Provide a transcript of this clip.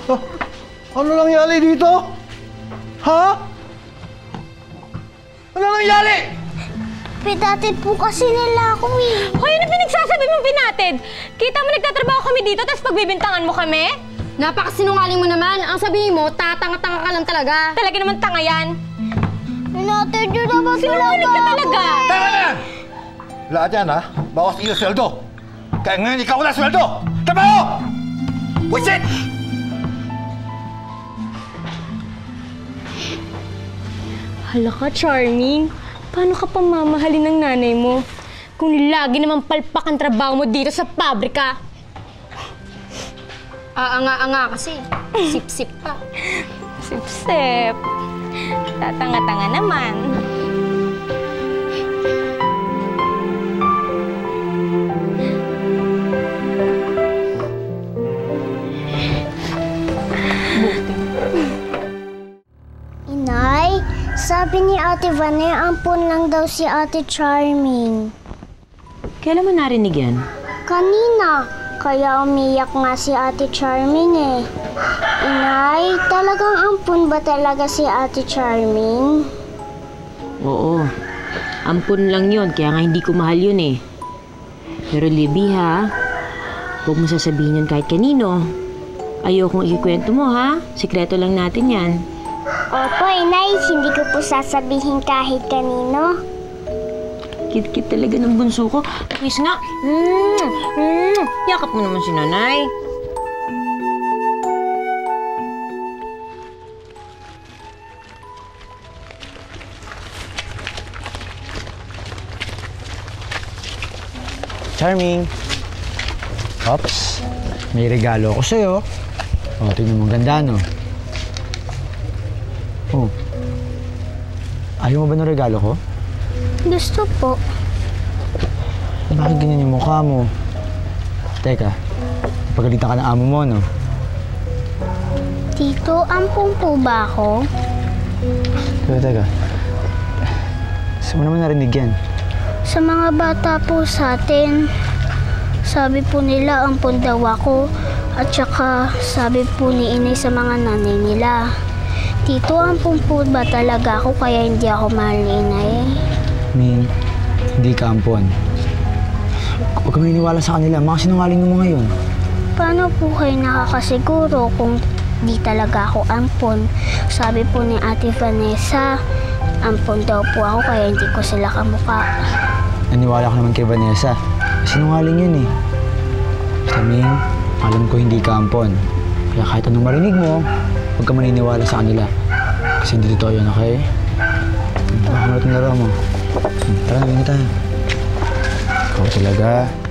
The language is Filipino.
Ah, ano nangyari dito? Ha? Ano nangyari? Pinatid po kasi nila ako eh. Hoy, ano pinagsasabi mong pinatid? Kita mo nagtatrabaho kami dito, tapos pagbibintangan mo kami? Napakasinungaling mo naman. Ang sabihin mo, tatanga-tanga ka lang talaga. Talaga naman tanga yan. Pinatid yun naman Sinungaling ka talaga. Tara na! Lahat yan, ha? Bawas iyo sweldo. Kaya ngayon ikaw na sweldo! Trabaho! Wisit! Hala ka, Charming. Paano ka pamamahalin ng nanay mo? Kung lagi naman palpak ang trabaho mo dito sa pabrika. Anga-anga kasi. Sip-sip pa. Sip-sip. Tatanga-tanga naman. Inay, sabi ni Ate Vane, ampun lang daw si Ate Charming. Kailan mo narinig yan? Kanina, kaya umiyak nga si Ate Charming eh. Inay, talagang ampun ba talaga si Ate Charming? Oo. Ampun lang yun, kaya nga hindi ko mahal yun eh. Pero Libby ha, huwag mo sasabihin yun kahit kanino. Ayokong ikikwento mo ha, sikreto lang natin yan. Opo, Inay, hindi ko po sasabihin kahit kanino. Kit-kit talaga ng bunso ko. Please nga. Yakap mo naman si nanay. Charming. Ops. May regalo ako sa'yo. O, tingnan mo, ganda, no? Oh. Ayaw mo ba ng regalo ko? Gusto po. Bakit ganyan yung mukha mo? Teka, pagalitan ka ng amo mo, no? Tito, ampun po ba ako? Teka. Saan mo naman narinig yan? Sa mga bata po sa atin, sabi po nila ampun daw ako. At saka sabi po ni Inay sa mga nanay nila. Tito, ampun po ba talaga ako kaya hindi ako mahal ni Inay? Ming, hindi ka ampon. Huwag ka maniniwala sa kanila. Mga sinungaling mo ngayon. Paano po kayo nakakasiguro kung di talaga ako ampon? Sabi po ni Ate Vanessa, ampon daw po ako kaya hindi ko sila kamukha. Naniwala ka naman kay Vanessa. Sinungaling yun eh. Basta Ming, alam ko hindi ka ampon. Kaya kahit anong marinig mo, huwag ka maniniwala sa kanila. Kasi hindi totoo yun, okay? Baka malat ng laro mo. Tara, hindi tayo. Ikaw talaga.